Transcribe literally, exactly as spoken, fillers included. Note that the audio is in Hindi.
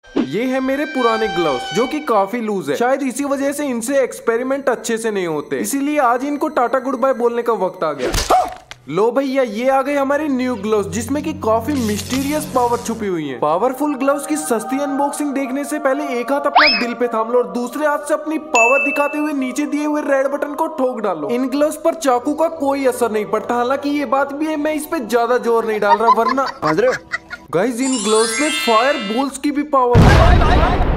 ये है मेरे पुराने ग्लव्स जो कि काफी लूज है, शायद इसी वजह से इनसे एक्सपेरिमेंट अच्छे से नहीं होते, इसीलिए आज इनको टाटा गुड बाय बोलने का वक्त आ गया। लो भैया, ये आ गए हमारे न्यू ग्लव्स जिसमें कि काफी मिस्टीरियस पावर छुपी हुई है। पावरफुल ग्लव्स की सस्ती अनबॉक्सिंग देखने से पहले एक हाथ अपना दिल पे थाम लो और दूसरे हाथ से अपनी पावर दिखाते हुए नीचे दिए हुए रेड बटन को ठोक डालो। इन ग्लव्स पर चाकू का कोई असर नहीं पड़ता, हालांकि ये बात भी है मैं इस पे ज्यादा जोर नहीं डाल रहा, वरना गाइस इन ग्लव्स में फायर बोल्स की भी पावर है।